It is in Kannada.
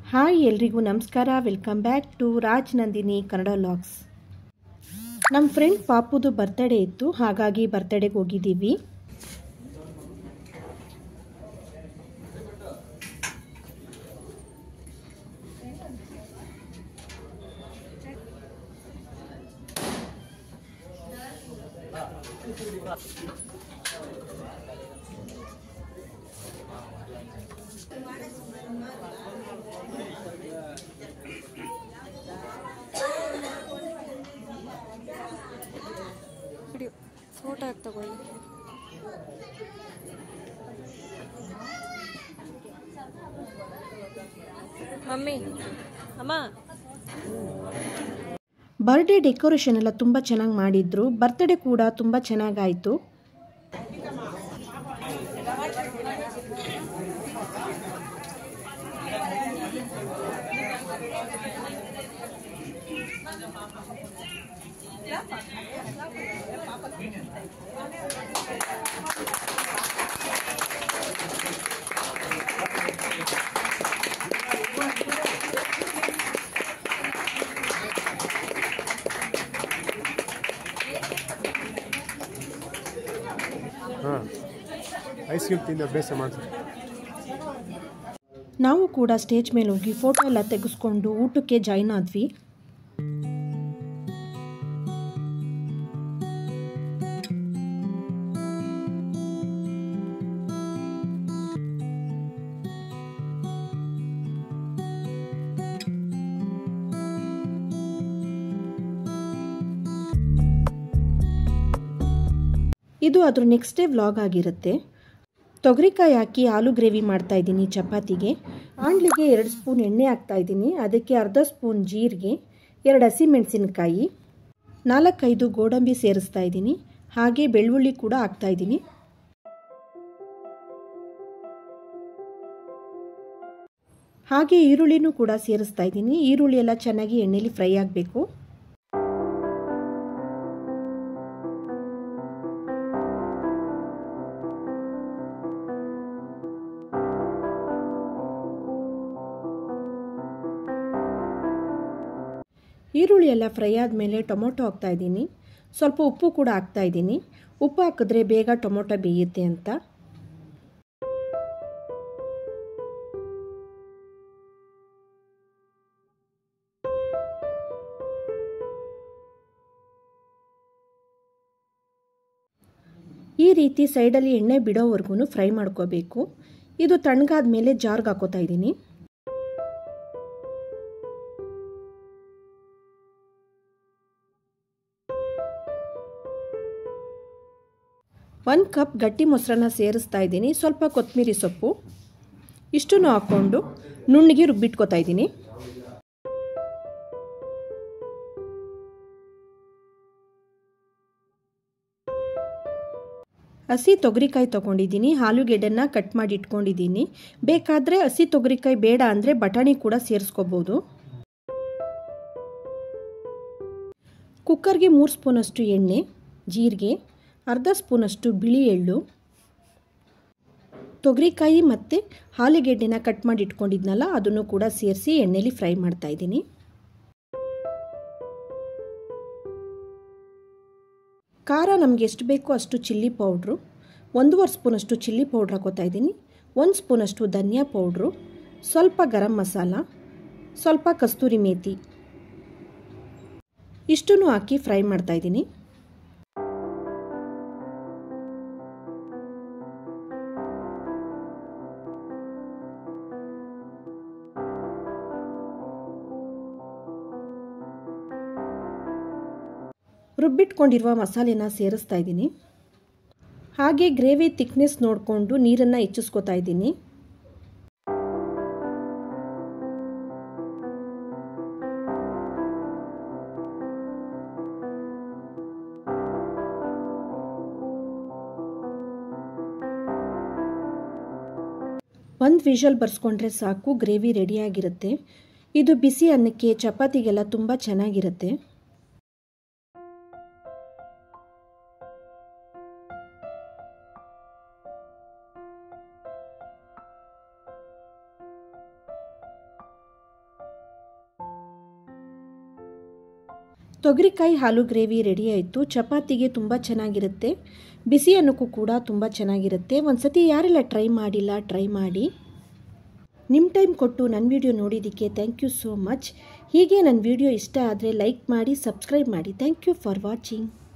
ಹಾಯ್ ಎಲ್ರಿಗೂ ನಮಸ್ಕಾರ. Welcome back to Raj Nandini Kannada vlogs. ನಮ್ಮ ಫ್ರೆಂಡ್ ಪಾಪುದು ಬರ್ತ್ಡೇ ಇತ್ತು, ಹಾಗಾಗಿ ಬರ್ತ್ಡೇಗೆ ಹೋಗಿದ್ದೀವಿ. ಫೋಟೋ ಹಾಕಿ ತಗೊಳ್ಳಿ. ಮಮ್ಮಿ ಅಮ್ಮ, ಬರ್ಡೇ ಡೆಕೋರೇಷನ್ ಎಲ್ಲ ತುಂಬ ಚೆನ್ನಾಗಿ ಮಾಡಿದ್ರು. ಬರ್ತ್ಡೇ ಕೂಡ ತುಂಬ ಚೆನ್ನಾಗಾಯಿತು. ಐಸ್ ಕ್ರೀಮ್ ತಿಂದು ಅಭ್ಯಾಸ ಮಾಡ್ತಾರೆ. ನಾವು ಕೂಡ ಸ್ಟೇಜ್ ಮೇಲೆ ಹೋಗಿ ಫೋಟೋ ಎಲ್ಲ ತೆಗೆಸ್ಕೊಂಡು ಊಟಕ್ಕೆ ಜಾಯ್ನ್ ಆದ್ವಿ. ಇದು ಅದ್ರ ನೆಕ್ಸ್ಟ್ ಡೇ ವ್ಲಾಗ್ ಆಗಿರುತ್ತೆ. ತೊಗರಿಕಾಯಿ ಹಾಕಿ ಆಲೂ ಗ್ರೇವಿ ಮಾಡ್ತಾ ಇದ್ದೀನಿ ಚಪಾತಿಗೆ. ಆಂಡ್ಲಿಗೆ 2 ಸ್ಪೂನ್ ಎಣ್ಣೆ ಹಾಕ್ತಾ ಇದ್ದೀನಿ. ಅದಕ್ಕೆ ಅರ್ಧ ಸ್ಪೂನ್ ಜೀರಿಗೆ, 2 ಹಸಿಮೆಣಸಿನಕಾಯಿ, 4-5 ಗೋಡಂಬಿ ಸೇರಿಸ್ತಾ ಇದ್ದೀನಿ. ಹಾಗೆ ಬೆಳ್ಳುಳ್ಳಿ ಕೂಡ ಹಾಕ್ತಾ ಇದ್ದೀನಿ. ಹಾಗೆ ಈರುಳ್ಳಿನೂ ಕೂಡ ಸೇರಿಸ್ತಾ ಇದ್ದೀನಿ. ಈರುಳ್ಳಿ ಎಲ್ಲ ಚೆನ್ನಾಗಿ ಎಣ್ಣೆಲಿ ಫ್ರೈ ಆಗಬೇಕು. ಈರುಳ್ಳಿ ಎಲ್ಲ ಫ್ರೈ ಆದಮೇಲೆ ಟೊಮೊಟೊ ಹಾಕ್ತಾ ಇದ್ದೀನಿ. ಸ್ವಲ್ಪ ಉಪ್ಪು ಕೂಡ ಹಾಕ್ತಾ ಇದ್ದೀನಿ. ಉಪ್ಪು ಹಾಕಿದ್ರೆ ಬೇಗ ಟೊಮೊಟೊ ಬೇಯುತ್ತೆ ಅಂತ. ಈ ರೀತಿ ಸೈಡಲ್ಲಿ ಎಣ್ಣೆ ಬಿಡೋವರೆಗೂ ಫ್ರೈ ಮಾಡ್ಕೋಬೇಕು. ಇದು ತಣ್ಣಗಾದ ಮೇಲೆ ಜಾರ್ಗೆ ಹಾಕೋತಾ ಇದ್ದೀನಿ. 1 ಕಪ್ ಗಟ್ಟಿ ಮೊಸರನ್ನ ಸೇರಿಸ್ತಾ ಇದ್ದೀನಿ. ಸ್ವಲ್ಪ ಕೊತ್ತಂಬರಿ ಸೊಪ್ಪು ಇಷ್ಟನ್ನು ಹಾಕ್ಕೊಂಡು ನುಣ್ಣಗೆ ರುಬ್ಬಿಟ್ಕೋತಾ ಇದ್ದೀನಿ. ಹಸಿ ತೊಗರಿಕಾಯಿ ತೊಗೊಂಡಿದ್ದೀನಿ. ಆಲೂಗೆಡ್ಡೆನ ಕಟ್ ಮಾಡಿ ಇಟ್ಕೊಂಡಿದ್ದೀನಿ. ಬೇಕಾದರೆ ಹಸಿ ತೊಗರಿಕಾಯಿ ಬೇಡ ಅಂದರೆ ಬಟಾಣಿ ಕೂಡ ಸೇರಿಸ್ಕೋಬೋದು. ಕುಕ್ಕರ್ಗೆ 3 ಸ್ಪೂನಷ್ಟು ಎಣ್ಣೆ, ಜೀರಿಗೆ, ಅರ್ಧ ಸ್ಪೂನಷ್ಟು ಬಿಳಿ ಎಳ್ಳು, ತೊಗರಿಕಾಯಿ ಮತ್ತು ಆಲೂಗೆಡ್ಡೆನ ಕಟ್ ಮಾಡಿ ಇಟ್ಕೊಂಡಿದ್ನಲ್ಲ ಅದನ್ನು ಕೂಡ ಸೇರಿಸಿ ಎಣ್ಣೆಲಿ ಫ್ರೈ ಮಾಡ್ತಾ ಇದ್ದೀನಿ. ಖಾರ ನಮಗೆ ಎಷ್ಟು ಬೇಕೋ ಅಷ್ಟು ಚಿಲ್ಲಿ ಪೌಡ್ರು, 1.5 ಸ್ಪೂನಷ್ಟು ಚಿಲ್ಲಿ ಪೌಡ್ರ್ ಹಾಕೋತಾ ಇದ್ದೀನಿ. 1 ಸ್ಪೂನಷ್ಟು ಧನಿಯಾ ಪೌಡ್ರು, ಸ್ವಲ್ಪ ಗರಂ ಮಸಾಲ, ಸ್ವಲ್ಪ ಕಸ್ತೂರಿ ಮೇಥಿ ಇಷ್ಟನ್ನು ಹಾಕಿ ಫ್ರೈ ಮಾಡ್ತಾ ಇದ್ದೀನಿ. ರುಬ್ಬಿಟ್ಕೊಂಡಿರುವ ಮಸಾಲೆನ ಸೇರಿಸ್ತಾ ಇದ್ದೀನಿ. ಹಾಗೆ ಗ್ರೇವಿ ಥಿಕ್ನೆಸ್ ನೋಡಿಕೊಂಡು ನೀರನ್ನು ಹೆಚ್ಚಿಸ್ಕೊತಾ ಇದ್ದೀನಿ. ಒಂದು ವಿಷಲ್ ಬರ್ಸ್ಕೊಂಡ್ರೆ ಸಾಕು, ಗ್ರೇವಿ ರೆಡಿಯಾಗಿರುತ್ತೆ. ಇದು ಬಿಸಿ ಅನ್ನಕ್ಕೆ ಚಪಾತಿಗೆಲ್ಲ ತುಂಬ ಚೆನ್ನಾಗಿರುತ್ತೆ. ತೊಗರಿಕಾಯಿ ಹಾಲು ಗ್ರೇವಿ ರೆಡಿ ಆಯಿತು. ಚಪಾತಿಗೆ ತುಂಬ ಚೆನ್ನಾಗಿರುತ್ತೆ, ಬಿಸಿ ಅನ್ನಕ್ಕೂ ಕೂಡ ತುಂಬ ಚೆನ್ನಾಗಿರುತ್ತೆ. ಒಂದು ಸತಿ ಯಾರೆಲ್ಲ ಟ್ರೈ ಮಾಡಿಲ್ಲ ಟ್ರೈ ಮಾಡಿ. ನಿಮ್ಮ ಟೈಮ್ ಕೊಟ್ಟು ನನ್ನ ವಿಡಿಯೋ ನೋಡಿದ್ದಕ್ಕೆ ಥ್ಯಾಂಕ್ ಯು ಸೋ ಮಚ್. ಹೀಗೆ ನನ್ನ ವಿಡಿಯೋ ಇಷ್ಟ ಆದರೆ ಲೈಕ್ ಮಾಡಿ, ಸಬ್ಸ್ಕ್ರೈಬ್ ಮಾಡಿ. Thank you for watching.